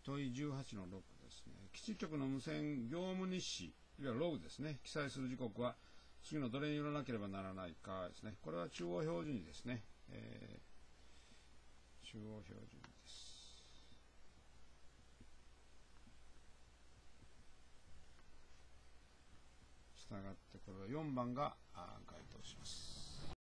問い18の6ですね。基地局の無線業務日誌、いわゆるログですね。記載する時刻は次のどれによらなければならないかですね。これは中央表示にですね。中央表示にです。したがってこれは4番が該当します。